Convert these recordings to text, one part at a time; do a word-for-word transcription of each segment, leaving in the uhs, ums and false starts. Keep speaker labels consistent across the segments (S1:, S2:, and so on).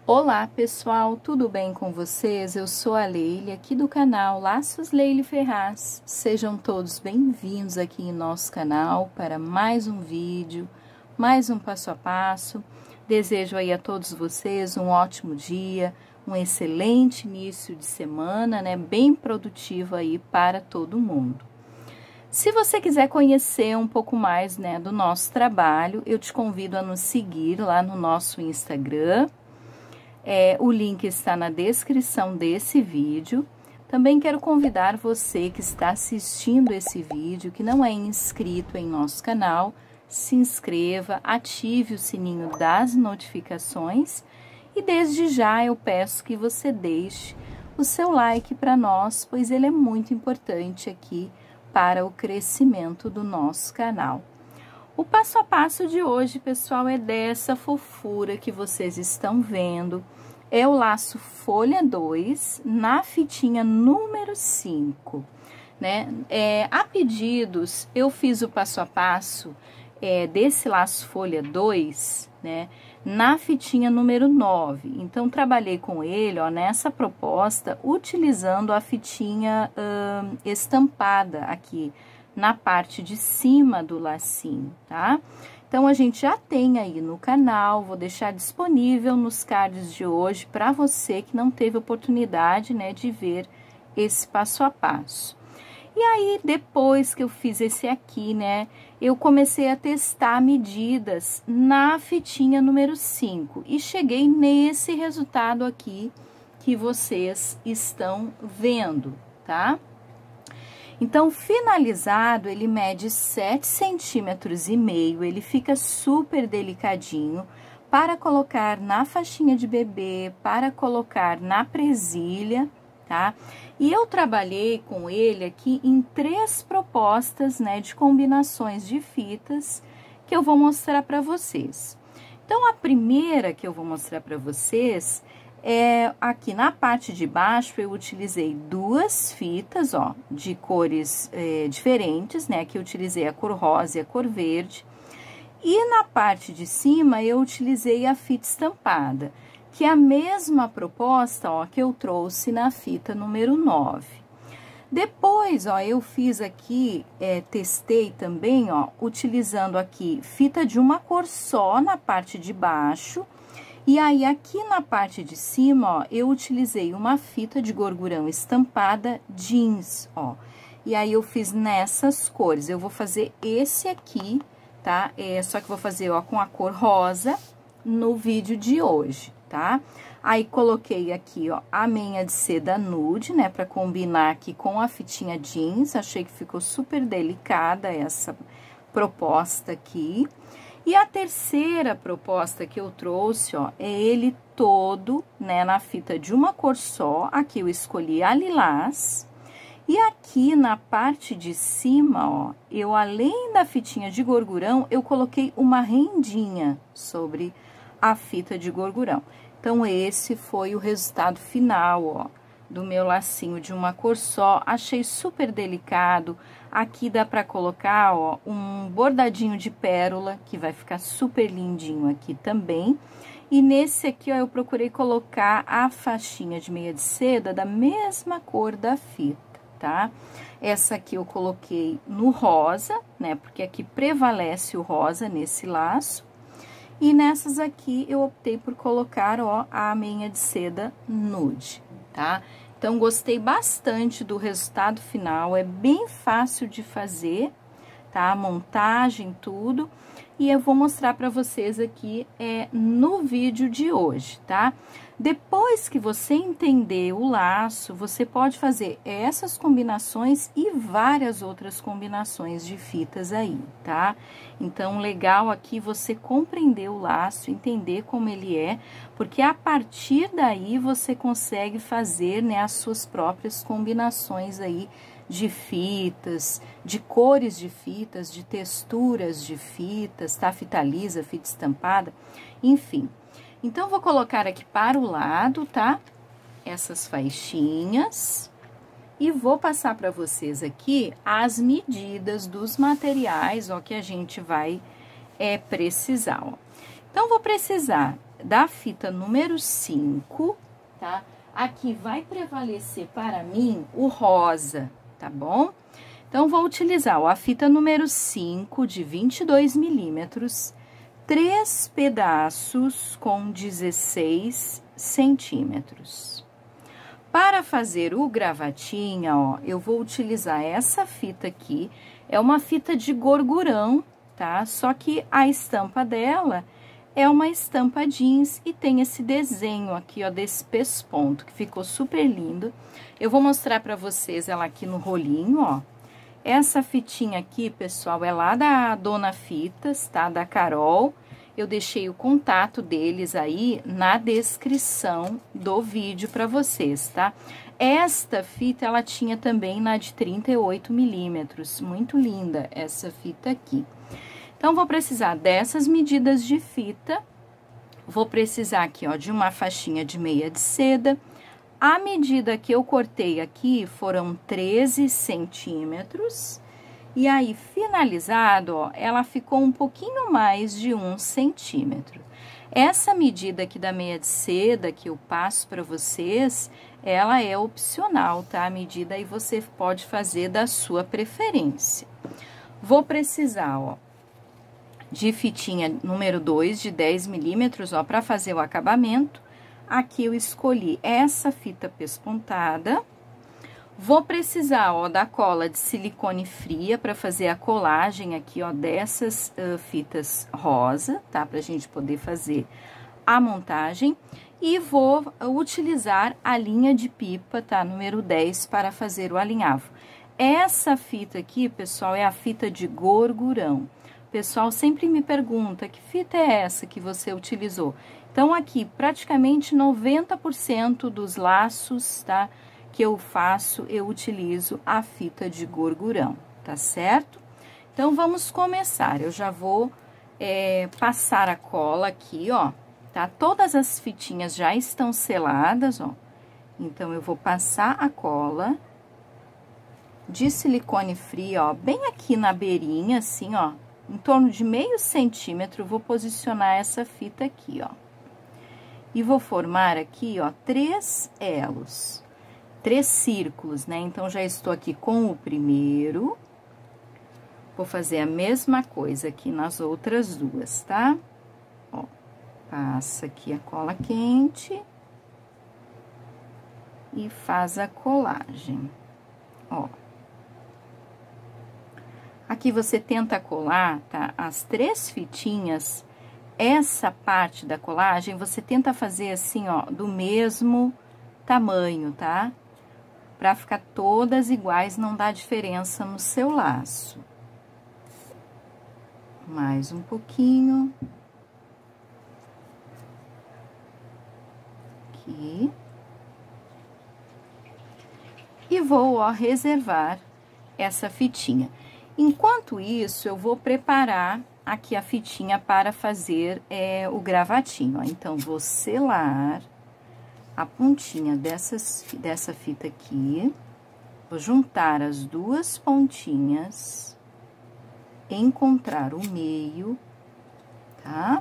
S1: Olá pessoal, tudo bem com vocês? Eu sou a Leile, aqui do canal Laços Leile Ferraz. Sejam todos bem-vindos aqui em nosso canal para mais um vídeo, mais um passo a passo. Desejo aí a todos vocês um ótimo dia, um excelente início de semana, né? Bem produtivo aí para todo mundo. Se você quiser conhecer um pouco mais, né, do nosso trabalho, eu te convido a nos seguir lá no nosso Instagram. É, o link está na descrição desse vídeo. Também quero convidar você que está assistindo esse vídeo, que não é inscrito em nosso canal, se inscreva, ative o sininho das notificações e desde já eu peço que você deixe o seu like para nós, pois ele é muito importante aqui para o crescimento do nosso canal. O passo a passo de hoje, pessoal, é dessa fofura que vocês estão vendo. É o laço folha dois na fitinha número cinco, né? É, a pedidos, eu fiz o passo a passo é, desse laço folha dois, né? Na fitinha número nove. Então, trabalhei com ele, ó, nessa proposta, utilizando a fitinha hum, estampada aqui na parte de cima do lacinho, tá? Então, a gente já tem aí no canal, vou deixar disponível nos cards de hoje para você que não teve oportunidade, né, de ver esse passo a passo. E aí, depois que eu fiz esse aqui, né, eu comecei a testar medidas na fitinha número cinco e cheguei nesse resultado aqui que vocês estão vendo, tá? Então, finalizado, ele mede sete centímetros e meio, ele fica super delicadinho para colocar na faixinha de bebê, para colocar na presilha, tá? E eu trabalhei com ele aqui em três propostas, né, de combinações de fitas que eu vou mostrar para vocês. Então, a primeira que eu vou mostrar para vocês é aqui na parte de baixo. Eu utilizei duas fitas, ó, de cores é, diferentes, né? Aqui eu utilizei a cor rosa e a cor verde. E na parte de cima eu utilizei a fita estampada, que é a mesma proposta, ó, que eu trouxe na fita número nove. Depois, ó, eu fiz aqui, é, testei também, ó, utilizando aqui fita de uma cor só na parte de baixo. E aí, aqui na parte de cima, ó, eu utilizei uma fita de gorgurão estampada jeans, ó. E aí, eu fiz nessas cores. Eu vou fazer esse aqui, tá? É, só que vou fazer, ó, com a cor rosa no vídeo de hoje, tá? Aí, coloquei aqui, ó, a meia de seda nude, né? Pra combinar aqui com a fitinha jeans. Achei que ficou super delicada essa proposta aqui. E a terceira proposta que eu trouxe, ó, é ele todo, né, na fita de uma cor só. Aqui eu escolhi a lilás. E aqui na parte de cima, ó, eu, além da fitinha de gorgurão, eu coloquei uma rendinha sobre a fita de gorgurão. Então, esse foi o resultado final, ó, do meu lacinho de uma cor só. Achei super delicado. Aqui dá pra colocar, ó, um bordadinho de pérola, que vai ficar super lindinho aqui também. E nesse aqui, ó, eu procurei colocar a faixinha de meia de seda da mesma cor da fita, tá? Essa aqui eu coloquei no rosa, né? Porque aqui prevalece o rosa nesse laço. E nessas aqui, eu optei por colocar, ó, a meia de seda nude, tá? Então, gostei bastante do resultado final, é bem fácil de fazer, tá? A montagem, tudo. E eu vou mostrar para vocês aqui é, no vídeo de hoje, tá? Depois que você entender o laço, você pode fazer essas combinações e várias outras combinações de fitas aí, tá? Então, legal aqui você compreender o laço, entender como ele é, porque a partir daí você consegue fazer, né, as suas próprias combinações aí de fitas, de cores de fitas, de texturas de fitas, tá? Fita lisa, fita estampada, enfim. Então, vou colocar aqui para o lado, tá? Essas faixinhas. E vou passar para vocês aqui as medidas dos materiais, ó, que a gente vai é, precisar, ó. Então, vou precisar da fita número cinco, tá? Aqui vai prevalecer para mim o rosa, tá bom? Então, vou utilizar ó, a fita número cinco de vinte e dois milímetros, três pedaços com dezesseis centímetros. Para fazer o gravatinha, ó, eu vou utilizar essa fita aqui, é uma fita de gorgurão, tá? Só que a estampa dela é uma estampa jeans e tem esse desenho aqui, ó, desse pesponto, que ficou super lindo. Eu vou mostrar pra vocês ela aqui no rolinho, ó. Essa fitinha aqui, pessoal, é lá da Dona Fitas, tá? Da Carol. Eu deixei o contato deles aí na descrição do vídeo para vocês, tá? Esta fita, ela tinha também na de trinta e oito milímetros. Muito linda essa fita aqui. Então, vou precisar dessas medidas de fita. Vou precisar aqui, ó, de uma faixinha de meia de seda. A medida que eu cortei aqui foram treze centímetros. E aí, finalizado, ó, ela ficou um pouquinho mais de um centímetro. Essa medida aqui da meia de seda que eu passo para vocês, ela é opcional, tá? A medida aí você pode fazer da sua preferência. Vou precisar, ó, de fitinha número dois, de dez milímetros, ó, para fazer o acabamento. Aqui eu escolhi essa fita pespontada. Vou precisar, ó, da cola de silicone fria para fazer a colagem aqui, ó, dessas uh, fitas rosa, tá? Pra gente poder fazer a montagem. E vou utilizar a linha de pipa, tá? Número dez, para fazer o alinhavo. Essa fita aqui, pessoal, é a fita de gorgurão. O pessoal sempre me pergunta, que fita é essa que você utilizou? Então, aqui, praticamente noventa por cento dos laços, tá? Que eu faço, eu utilizo a fita de gorgurão, tá certo? Então, vamos começar. Eu já vou é, passar a cola aqui, ó, tá? Todas as fitinhas já estão seladas, ó. Então, eu vou passar a cola de silicone frio, ó, bem aqui na beirinha, assim, ó, em torno de meio centímetro, eu vou posicionar essa fita aqui, ó. E vou formar aqui, ó, três elos. Três círculos, né? Então, já estou aqui com o primeiro. Vou fazer a mesma coisa aqui nas outras duas, tá? Ó, passa aqui a cola quente. E faz a colagem, ó. Aqui você tenta colar, tá? As três fitinhas, essa parte da colagem, você tenta fazer assim, ó, do mesmo tamanho, tá? Pra ficar todas iguais, não dá diferença no seu laço. Mais um pouquinho. Aqui. E vou, ó, reservar essa fitinha. Enquanto isso, eu vou preparar aqui a fitinha para fazer é, o gravatinho, ó. Então, vou selar a pontinha dessas, dessa fita aqui, vou juntar as duas pontinhas, encontrar o meio, tá?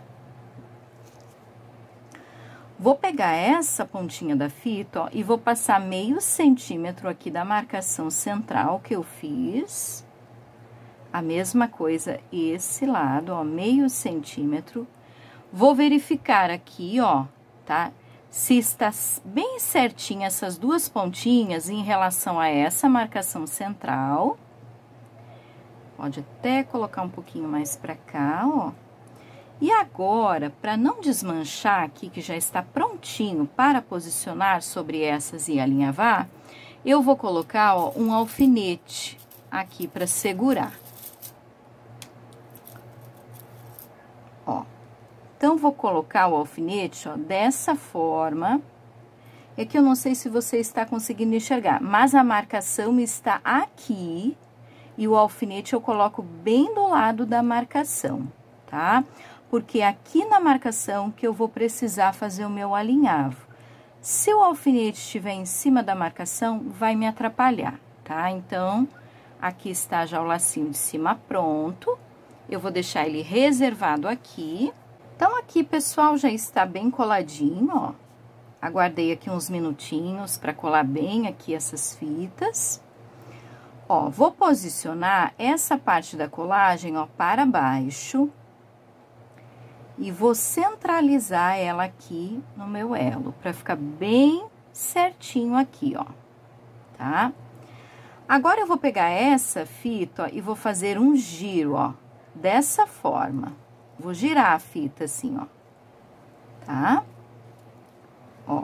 S1: Vou pegar essa pontinha da fita, ó, e vou passar meio centímetro aqui da marcação central que eu fiz. A mesma coisa esse lado, ó, meio centímetro. Vou verificar aqui, ó, tá? Se está bem certinha essas duas pontinhas em relação a essa marcação central. Pode até colocar um pouquinho mais pra cá, ó. E agora, para não desmanchar aqui, que já está prontinho para posicionar sobre essas e alinhavar, eu vou colocar, ó, um alfinete aqui para segurar. Ó. Então, vou colocar o alfinete, ó, dessa forma. É que eu não sei se você está conseguindo enxergar, mas a marcação está aqui e o alfinete eu coloco bem do lado da marcação, tá? Porque é aqui na marcação que eu vou precisar fazer o meu alinhavo. Se o alfinete estiver em cima da marcação, vai me atrapalhar, tá? Então, aqui está já o lacinho de cima pronto. Eu vou deixar ele reservado aqui. Então, aqui, pessoal, já está bem coladinho, ó. Aguardei aqui uns minutinhos para colar bem aqui essas fitas. Ó, vou posicionar essa parte da colagem, ó, para baixo. E vou centralizar ela aqui no meu elo, para ficar bem certinho aqui, ó, tá? Agora, eu vou pegar essa fita, ó, e vou fazer um giro, ó, dessa forma. Vou girar a fita assim, ó, tá? Ó.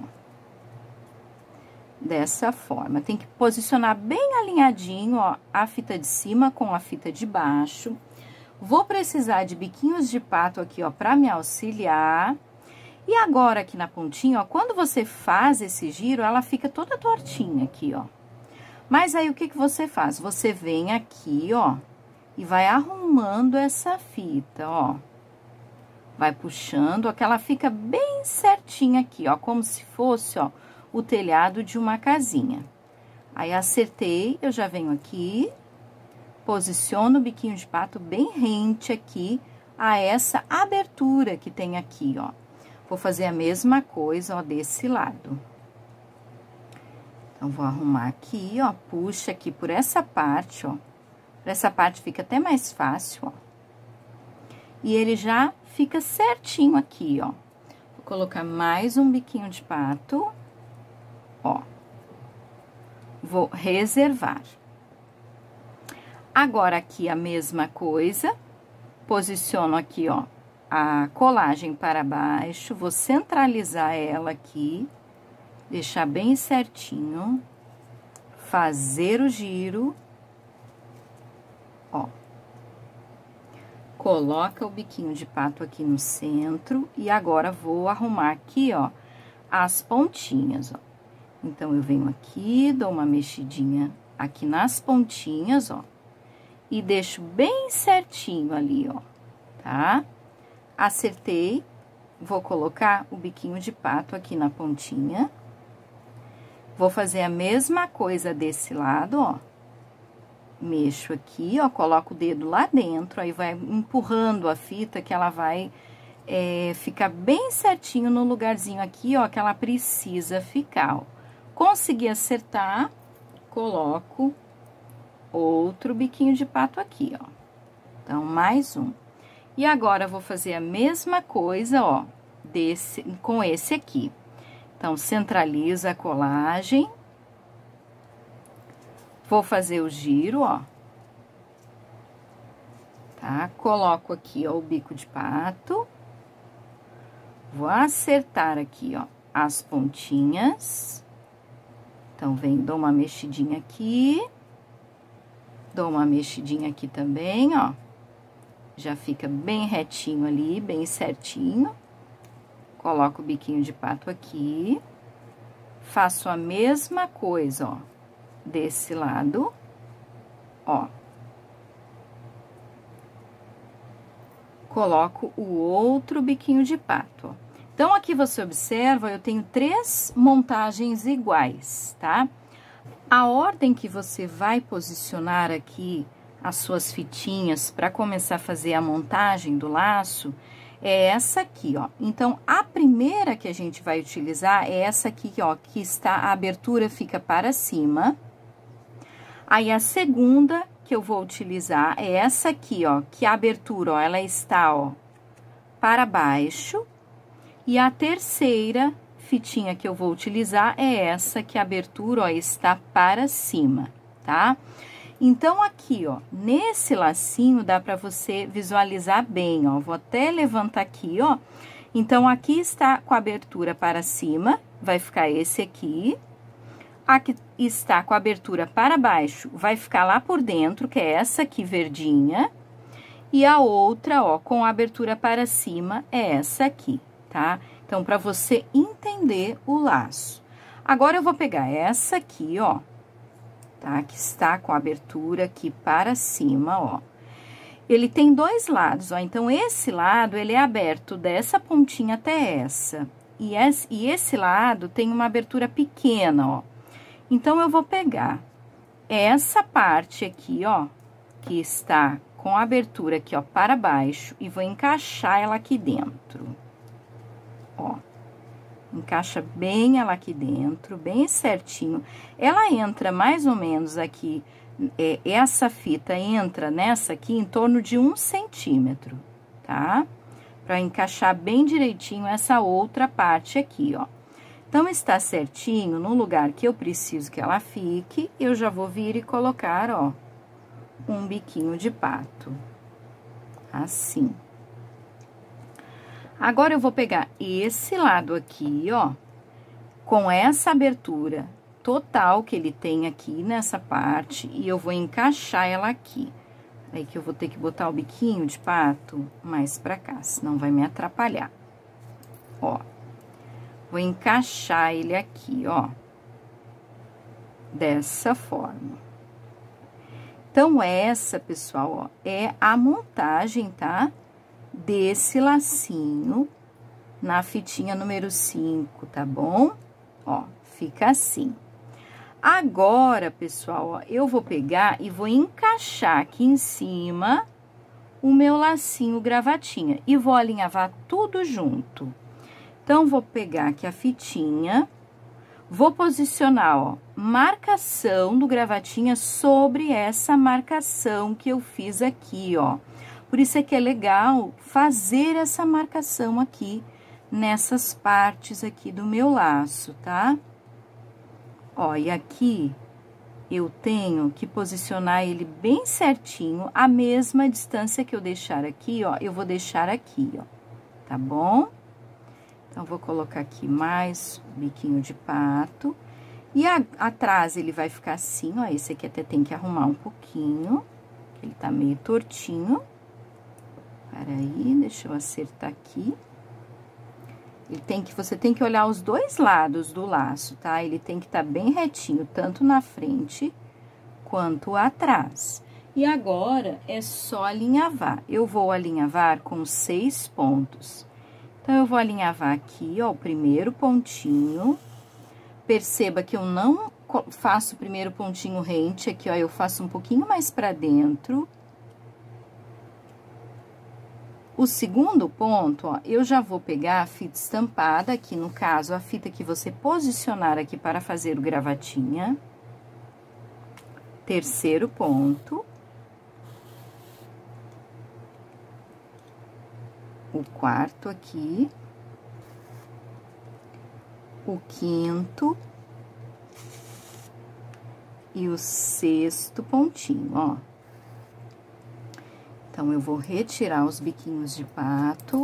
S1: Dessa forma. Tem que posicionar bem alinhadinho, ó, a fita de cima com a fita de baixo. Vou precisar de biquinhos de pato aqui, ó, pra me auxiliar. E agora, aqui na pontinha, ó, quando você faz esse giro, ela fica toda tortinha aqui, ó. Mas aí, o que que você faz? Você vem aqui, ó, e vai arrumando essa fita, ó. Vai puxando, ó, que ela fica bem certinha aqui, ó, como se fosse, ó, o telhado de uma casinha. Aí, acertei, eu já venho aqui, posiciono o biquinho de pato bem rente aqui a essa abertura que tem aqui, ó. Vou fazer a mesma coisa, ó, desse lado. Então, vou arrumar aqui, ó, puxa aqui por essa parte, ó. Por essa parte fica até mais fácil, ó. E ele já fica certinho aqui, ó. Vou colocar mais um biquinho de pato, ó. Vou reservar. Agora, aqui a mesma coisa, posiciono aqui, ó, a colagem para baixo, vou centralizar ela aqui, deixar bem certinho, fazer o giro, ó. Coloca o biquinho de pato aqui no centro e agora vou arrumar aqui, ó, as pontinhas, ó. Então, eu venho aqui, dou uma mexidinha aqui nas pontinhas, ó. E deixo bem certinho ali, ó, tá? Acertei, vou colocar o biquinho de pato aqui na pontinha. Vou fazer a mesma coisa desse lado, ó. Mexo aqui, ó, coloco o dedo lá dentro, aí vai empurrando a fita que ela vai é, ficar bem certinho no lugarzinho aqui, ó, que ela precisa ficar, ó. Consegui acertar, coloco outro biquinho de pato aqui, ó. Então, mais um. E agora, vou fazer a mesma coisa, ó, desse, com esse aqui. Então, centraliza a colagem. Vou fazer o giro, ó. Tá? Coloco aqui, ó, o bico de pato. Vou acertar aqui, ó, as pontinhas. Então, venho, dou uma mexidinha aqui. Dou uma mexidinha aqui também, ó. Já fica bem retinho ali, bem certinho. Coloco o biquinho de pato aqui. Faço a mesma coisa, ó, desse lado, ó. Coloco o outro biquinho de pato, ó. Então, aqui você observa, eu tenho três montagens iguais, tá? A ordem que você vai posicionar aqui as suas fitinhas para começar a fazer a montagem do laço é essa aqui, ó. Então, a primeira que a gente vai utilizar é essa aqui, ó, que está, a abertura fica para cima. Aí, a segunda que eu vou utilizar é essa aqui, ó, que a abertura, ó, ela está, ó, para baixo. E a terceira fitinha que eu vou utilizar é essa, que a abertura, ó, está para cima, tá? Então, aqui, ó, nesse lacinho dá pra você visualizar bem, ó. Vou até levantar aqui, ó. Então, aqui está com a abertura para cima, vai ficar esse aqui. Aqui está com a abertura para baixo, vai ficar lá por dentro, que é essa aqui verdinha. E a outra, ó, com a abertura para cima, é essa aqui, tá? Então, para você entender o laço. Agora, eu vou pegar essa aqui, ó, tá? Que está com a abertura aqui para cima, ó. Ele tem dois lados, ó. Então, esse lado, ele é aberto dessa pontinha até essa. E esse, e esse lado tem uma abertura pequena, ó. Então, eu vou pegar essa parte aqui, ó, que está com a abertura aqui, ó, para baixo e vou encaixar ela aqui dentro. Ó, encaixa bem ela aqui dentro, bem certinho. Ela entra mais ou menos aqui, é, essa fita entra nessa aqui em torno de um centímetro, tá? Pra encaixar bem direitinho essa outra parte aqui, ó. Então, está certinho no lugar que eu preciso que ela fique, eu já vou vir e colocar, ó, um biquinho de pato. Assim. Agora, eu vou pegar esse lado aqui, ó, com essa abertura total que ele tem aqui nessa parte, e eu vou encaixar ela aqui. Aí que eu vou ter que botar o biquinho de pato mais pra cá, senão vai me atrapalhar. Ó. Vou encaixar ele aqui, ó, dessa forma. Então, essa, pessoal, ó, é a montagem, tá? Desse lacinho na fitinha número cinco, tá bom? Ó, fica assim. Agora, pessoal, ó, eu vou pegar e vou encaixar aqui em cima o meu lacinho gravatinha e vou alinhavar tudo junto. Então, vou pegar aqui a fitinha, vou posicionar, ó, marcação do gravatinha sobre essa marcação que eu fiz aqui, ó. Por isso é que é legal fazer essa marcação aqui, nessas partes aqui do meu laço, tá? Ó, e aqui eu tenho que posicionar ele bem certinho, a mesma distância que eu deixar aqui, ó, eu vou deixar aqui, ó, tá bom? Então, vou colocar aqui mais biquinho de pato. E a, atrás ele vai ficar assim, ó. Esse aqui até tem que arrumar um pouquinho. Ele tá meio tortinho. Peraí, deixa eu acertar aqui. Ele tem que, você tem que olhar os dois lados do laço, tá? Ele tem que estar bem retinho, tanto na frente quanto atrás. E agora, é só alinhavar. Eu vou alinhavar com seis pontos. Então, eu vou alinhavar aqui, ó, o primeiro pontinho. Perceba que eu não faço o primeiro pontinho rente aqui, ó, eu faço um pouquinho mais pra dentro. O segundo ponto, ó, eu já vou pegar a fita estampada, aqui no caso, a fita que você posicionar aqui para fazer o gravatinha. Terceiro ponto. O quarto aqui, o quinto e o sexto pontinho, ó. Então, eu vou retirar os biquinhos de pato,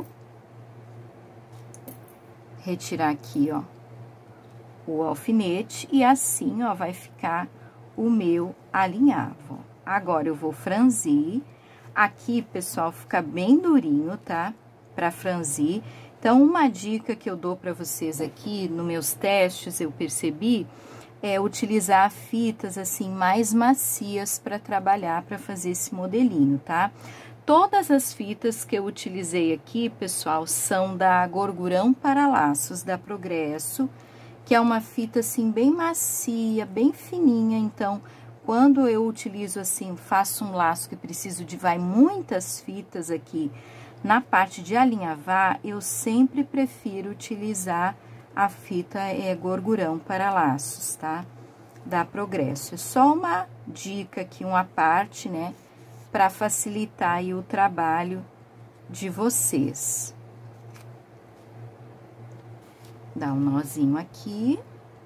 S1: retirar aqui, ó, o alfinete e assim, ó, vai ficar o meu alinhavo. Agora, eu vou franzir. Aqui, pessoal, fica bem durinho, tá? Pra franzir. Então, uma dica que eu dou pra vocês aqui, nos meus testes, eu percebi, é utilizar fitas, assim, mais macias pra trabalhar, pra fazer esse modelinho, tá? Todas as fitas que eu utilizei aqui, pessoal, são da Gorgurão para Laços, da Progresso, que é uma fita, assim, bem macia, bem fininha. Então, quando eu utilizo, assim, faço um laço que preciso de, vai, muitas fitas aqui, na parte de alinhavar, eu sempre prefiro utilizar a fita é, Gorgurão para Laços, tá? Da Progresso. É só uma dica aqui, uma parte, né? Para facilitar aí o trabalho de vocês. Dá um nozinho aqui.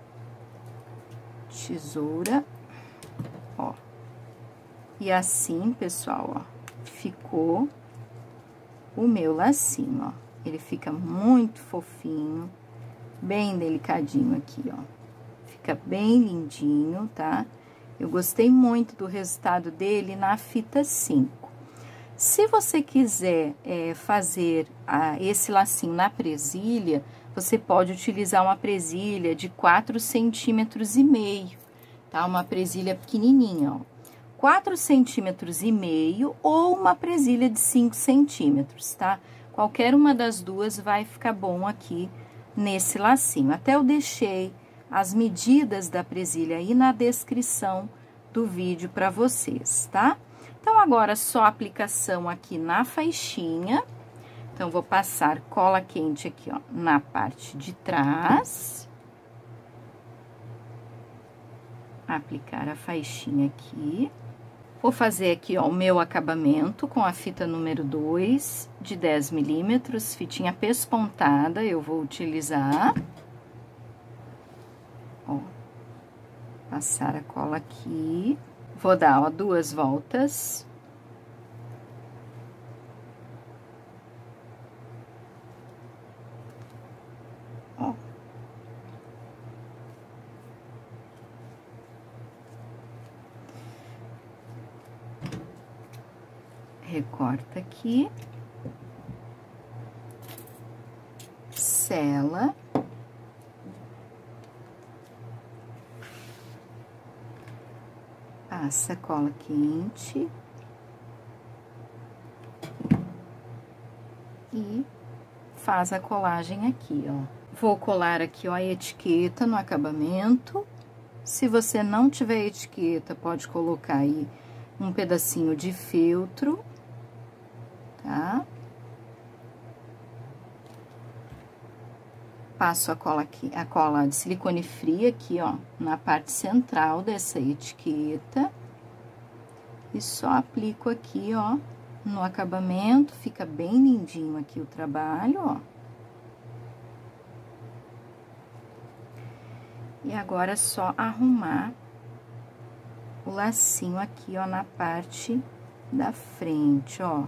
S1: Tesoura. Ó. E assim, pessoal, ó, ficou o meu lacinho, ó. Ele fica muito fofinho, bem delicadinho aqui, ó. Fica bem lindinho, tá? Eu gostei muito do resultado dele na fita cinco. Se você quiser é, fazer a, esse lacinho na presilha, você pode utilizar uma presilha de quatro centímetros e meio, tá? Uma presilha pequenininha, ó. quatro centímetros e meio ou uma presilha de cinco centímetros, tá? Qualquer uma das duas vai ficar bom aqui nesse lacinho. Até eu deixei as medidas da presilha aí na descrição do vídeo para vocês, tá? Então, agora, só aplicação aqui na faixinha. Então, vou passar cola quente aqui, ó, na parte de trás. Aplicar a faixinha aqui. Vou fazer aqui, ó, o meu acabamento com a fita número dois, de dez milímetros, fitinha pespontada, eu vou utilizar. Ó, passar a cola aqui. Vou dar, ó, duas voltas. Ó. Recorta aqui. Sela. Passa cola quente. E faz a colagem aqui, ó. Vou colar aqui, ó, a etiqueta no acabamento. Se você não tiver etiqueta, pode colocar aí um pedacinho de feltro, tá? Passo a cola aqui, a cola de silicone fria aqui, ó, na parte central dessa etiqueta. E só aplico aqui, ó, no acabamento, fica bem lindinho aqui o trabalho, ó. E agora é só arrumar o lacinho aqui, ó, na parte da frente, ó.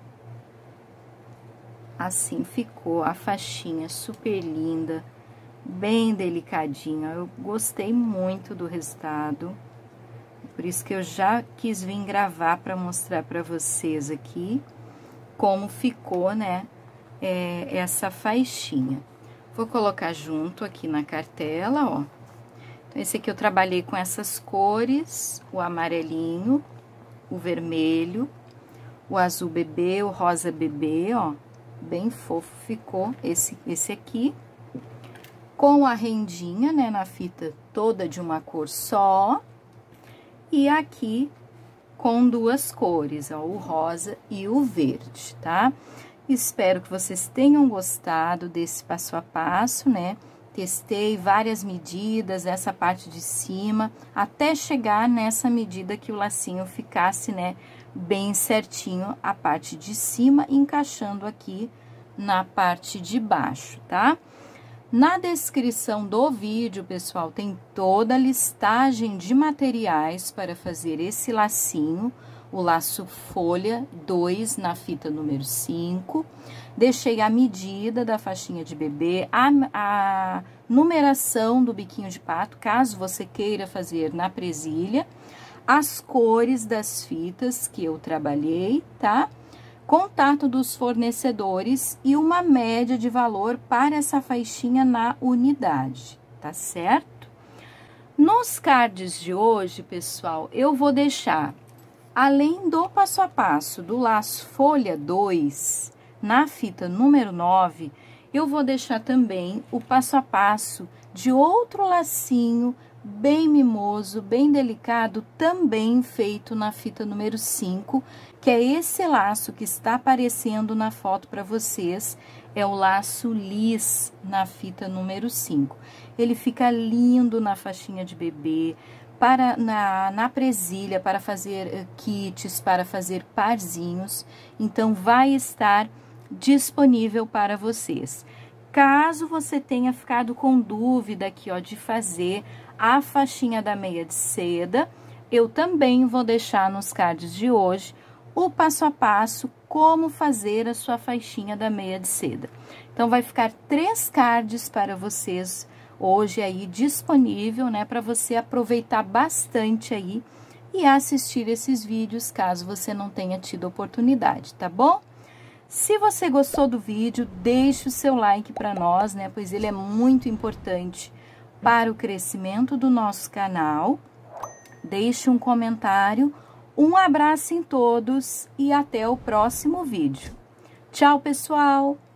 S1: Assim ficou a faixinha super linda, bem delicadinha. Eu gostei muito do resultado. Por isso que eu já quis vir gravar para mostrar para vocês aqui como ficou, né, é, essa faixinha. Vou colocar junto aqui na cartela, ó. Então, esse aqui eu trabalhei com essas cores, o amarelinho, o vermelho, o azul bebê, o rosa bebê, ó. Bem fofo ficou esse, esse aqui. Com a rendinha, né, na fita toda de uma cor só. E aqui com duas cores, ó, o rosa e o verde, tá? Espero que vocês tenham gostado desse passo a passo, né? Testei várias medidas, essa parte de cima, até chegar nessa medida que o lacinho ficasse, né, bem certinho a parte de cima, encaixando aqui na parte de baixo, tá? Na descrição do vídeo, pessoal, tem toda a listagem de materiais para fazer esse lacinho, o laço folha dois na fita número cinco. Deixei a medida da faixinha de bebê, a, a numeração do biquinho de pato, caso você queira fazer na presilha, as cores das fitas que eu trabalhei, tá? Contato dos fornecedores e uma média de valor para essa faixinha na unidade, tá certo? Nos cards de hoje, pessoal, eu vou deixar, além do passo a passo do laço folha dois, na fita número nove, eu vou deixar também o passo a passo de outro lacinho bem mimoso, bem delicado, também feito na fita número cinco, que é esse laço que está aparecendo na foto para vocês, é o laço lis na fita número cinco. Ele fica lindo na faixinha de bebê, para na, na presilha, para fazer uh, kits, para fazer parzinhos, então vai estar disponível para vocês. Caso você tenha ficado com dúvida aqui, ó, de fazer a faixinha da meia de seda, eu também vou deixar nos cards de hoje o passo a passo como fazer a sua faixinha da meia de seda. Então, vai ficar três cards para vocês hoje aí disponível, né, para você aproveitar bastante aí e assistir esses vídeos, caso você não tenha tido oportunidade, tá bom? Se você gostou do vídeo, deixe o seu like para nós, né, pois ele é muito importante para o crescimento do nosso canal. Deixe um comentário, um abraço em todos e até o próximo vídeo. Tchau, pessoal!